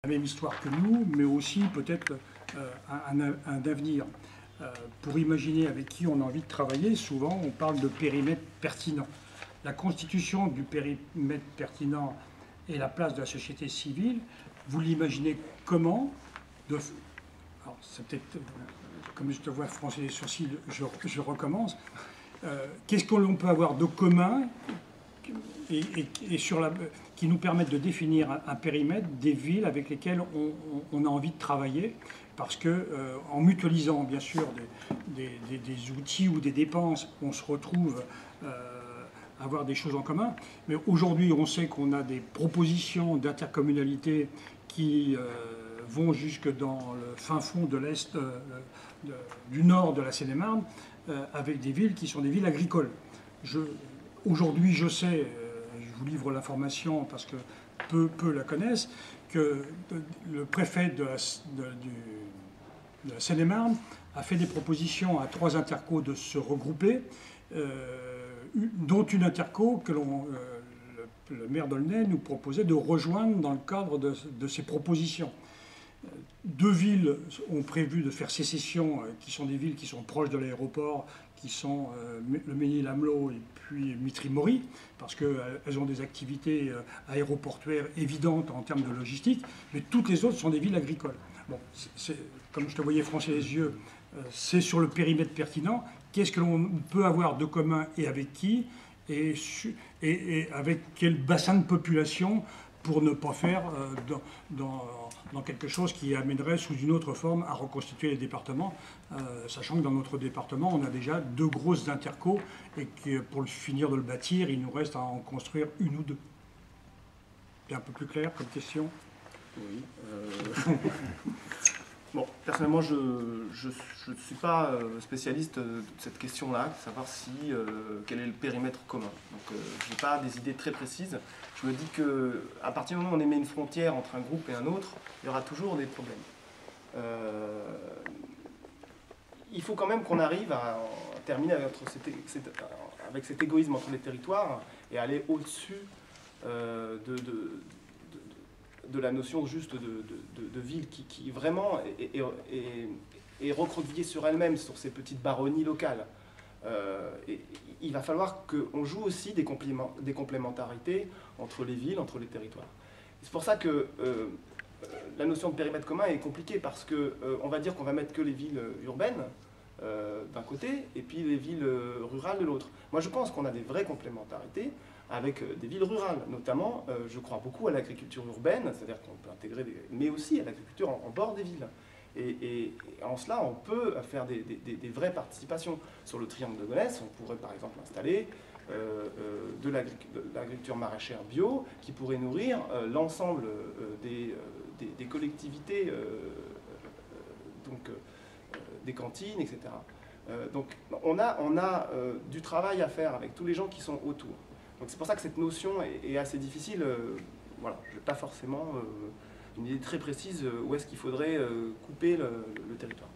la même histoire que nous, mais aussi peut-être un avenir. Pour imaginer avec qui on a envie de travailler, souvent on parle de périmètre pertinent. La constitution du périmètre pertinent et la place de la société civile, vous l'imaginez comment alors, c'est peut-être, comme je te vois froncer les sourcils, je recommence. Qu'est-ce que l'on peut avoir de commun et qui nous permettent de définir un périmètre des villes avec lesquelles on a envie de travailler, parce que en mutualisant bien sûr des outils ou des dépenses, on se retrouve à avoir des choses en commun. Mais aujourd'hui, on sait qu'on a des propositions d'intercommunalité qui vont jusque dans le fin fond de l'Est, du nord de la Seine-et-Marne, avec des villes qui sont des villes agricoles. Aujourd'hui, je sais, je vous livre l'information parce que peu la connaissent, que le préfet de la Seine-et-Marne a fait des propositions à 3 intercos de se regrouper, dont une interco que le maire d'Aulnay nous proposait de rejoindre dans le cadre de ces propositions. 2 villes ont prévu de faire sécession, qui sont des villes qui sont proches de l'aéroport, qui sont le Mesnil-Amelot et puis Mitry-Mory, parce qu'elles ont des activités aéroportuaires évidentes en termes de logistique, mais toutes les autres sont des villes agricoles. Bon, comme je te voyais froncer les yeux, c'est sur le périmètre pertinent. Qu'est-ce que l'on peut avoir de commun et avec qui, et avec quel bassin de population, pour ne pas faire dans quelque chose qui amènerait sous une autre forme à reconstituer les départements, sachant que dans notre département, on a déjà 2 grosses intercos et que pour finir de le bâtir, il nous reste à en construire 1 ou 2. C'est un peu plus clair comme question? Oui. Bon, personnellement, je ne suis pas spécialiste de cette question-là, savoir quel est le périmètre commun. Donc, je n'ai pas des idées très précises. Je me dis qu'à partir du moment où on émet une frontière entre un groupe et un autre, il y aura toujours des problèmes. Il faut quand même qu'on arrive à terminer avec cet égoïsme entre les territoires et aller au-dessus de la notion juste de ville qui vraiment est recroquevillée sur elle-même, sur ces petites baronnies locales. Et il va falloir qu'on joue aussi des complémentarités entre les villes, entre les territoires. C'est pour ça que la notion de périmètre commun est compliquée, parce qu'on va dire qu'on va mettre que les villes urbaines d'un côté et puis les villes rurales de l'autre. Moi je pense qu'on a des vraies complémentarités avec des villes rurales, notamment je crois beaucoup à l'agriculture urbaine, c'est-à-dire qu'on peut intégrer, mais aussi à l'agriculture en bord des villes. Et en cela, on peut faire des vraies participations. Sur le triangle de Gonesse, on pourrait par exemple installer de l'agriculture maraîchère bio qui pourrait nourrir l'ensemble des collectivités, des cantines, etc. Donc on a du travail à faire avec tous les gens qui sont autour. Donc c'est pour ça que cette notion est assez difficile. Voilà, je n'ai pas forcément une idée très précise où est-ce qu'il faudrait couper le territoire.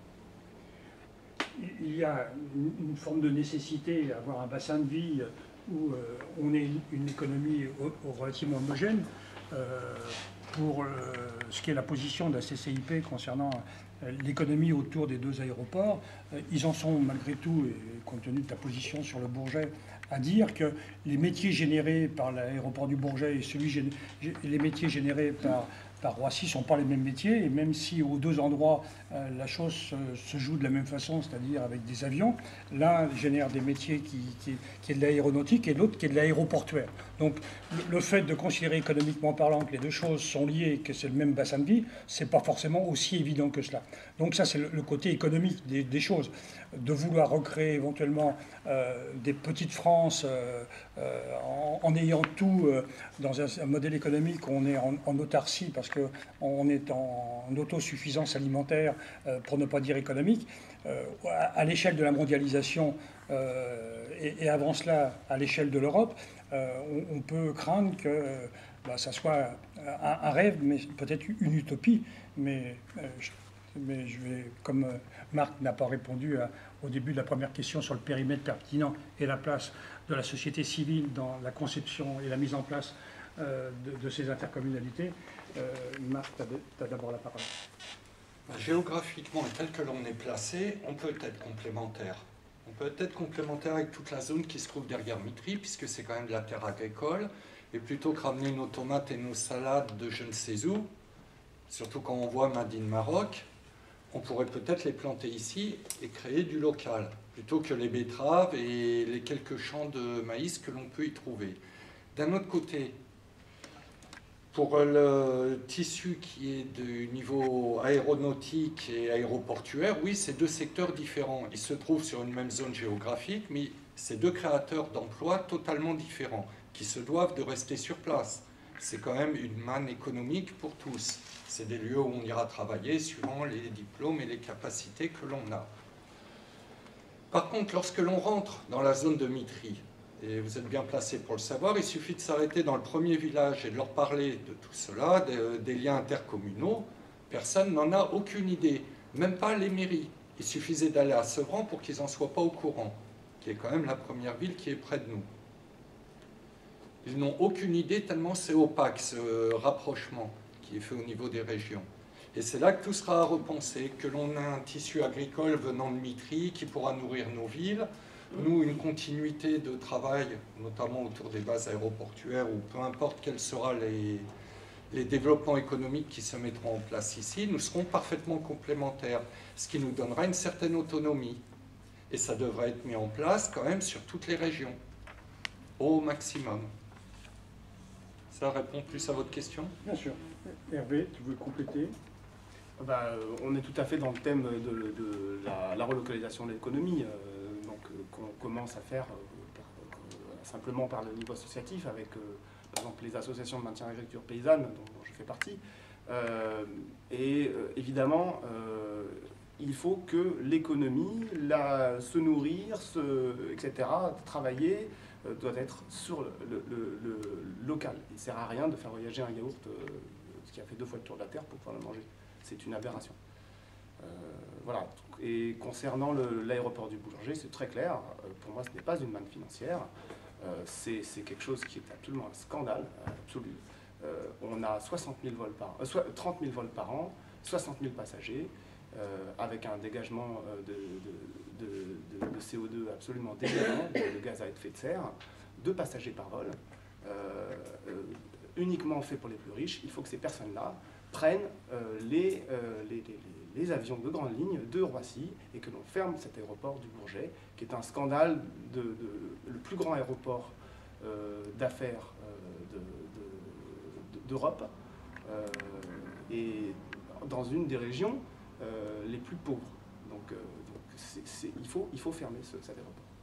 Il y a une forme de nécessité à avoir un bassin de vie où on ait une économie relativement homogène. Pour ce qui est la position de la CCIP concernant l'économie autour des 2 aéroports, ils en sont malgré tout, et compte tenu de ta position sur le Bourget, à dire que les métiers générés par l'aéroport du Bourget et les métiers générés par Roissy ne sont pas les mêmes métiers, et même si aux 2 endroits la chose se joue de la même façon, c'est-à-dire avec des avions, l'un génère des métiers qui est de l'aéronautique et l'autre qui est de l'aéroportuaire. Donc le fait de considérer économiquement parlant que les 2 choses sont liées et que c'est le même bassin de vie, c'est pas forcément aussi évident que cela. Donc ça c'est le côté économique des choses. De vouloir recréer éventuellement des petites France en ayant tout dans un modèle économique où on est en autarcie parce qu'on est en autosuffisance alimentaire, pour ne pas dire économique, à l'échelle de la mondialisation et avant cela à l'échelle de l'Europe, on peut craindre que ça soit un rêve, mais peut-être une utopie. Mais je vais, comme Marc n'a pas répondu au début de la première question sur le périmètre pertinent et la place de la société civile dans la conception et la mise en place de ces intercommunalités, Marc, tu as d'abord la parole. Géographiquement, et tel que l'on est placé, on peut être complémentaire. On peut être complémentaire avec toute la zone qui se trouve derrière Mitry, puisque c'est quand même de la terre agricole. Et plutôt que ramener nos tomates et nos salades de je ne sais où, surtout quand on voit Made in Maroc, on pourrait peut-être les planter ici et créer du local, plutôt que les betteraves et les quelques champs de maïs que l'on peut y trouver. D'un autre côté, pour le tissu qui est du niveau aéronautique et aéroportuaire, oui, c'est deux secteurs différents. Ils se trouvent sur une même zone géographique, mais c'est deux créateurs d'emplois totalement différents, qui se doivent de rester sur place. C'est quand même une manne économique pour tous. C'est des lieux où on ira travailler suivant les diplômes et les capacités que l'on a. Par contre, lorsque l'on rentre dans la zone de Mitry, et vous êtes bien placé pour le savoir, il suffit de s'arrêter dans le premier village et de leur parler de tout cela, des liens intercommunaux. Personne n'en a aucune idée, même pas les mairies. Il suffisait d'aller à Sevran pour qu'ils n'en soient pas au courant, qui est quand même la première ville qui est près de nous. Ils n'ont aucune idée tellement c'est opaque, ce rapprochement qui est fait au niveau des régions. Et c'est là que tout sera à repenser, que l'on a un tissu agricole venant de Mitry qui pourra nourrir nos villes, nous, une continuité de travail, notamment autour des bases aéroportuaires, ou peu importe quels seront les développements économiques qui se mettront en place ici, nous serons parfaitement complémentaires, ce qui nous donnera une certaine autonomie. Et ça devrait être mis en place quand même sur toutes les régions, au maximum. Ça répond plus à votre question? Bien sûr. Hervé, tu veux compléter? On est tout à fait dans le thème de la relocalisation de l'économie. Qu'on commence à faire simplement par le niveau associatif avec par exemple les associations de maintien de l'agriculture paysanne dont je fais partie. Évidemment, il faut que l'économie, se nourrir, etc., travailler, doit être sur le local. Il ne sert à rien de faire voyager un yaourt qui a fait 2 fois le tour de la Terre pour pouvoir le manger. C'est une aberration. Voilà. Et concernant l'aéroport du Boulanger, c'est très clair. Pour moi, ce n'est pas une manne financière. C'est quelque chose qui est absolument un scandale absolu. On a 30 000 vols par an, 60 000 passagers, avec un dégagement de CO2 absolument délirant, de gaz à effet de serre, 2 passagers par vol, uniquement fait pour les plus riches. Il faut que ces personnes-là prennent les avions de grande ligne de Roissy et que l'on ferme cet aéroport du Bourget, qui est un scandale, le plus grand aéroport d'affaires d'Europe et dans une des régions les plus pauvres. Donc il faut fermer cet aéroport.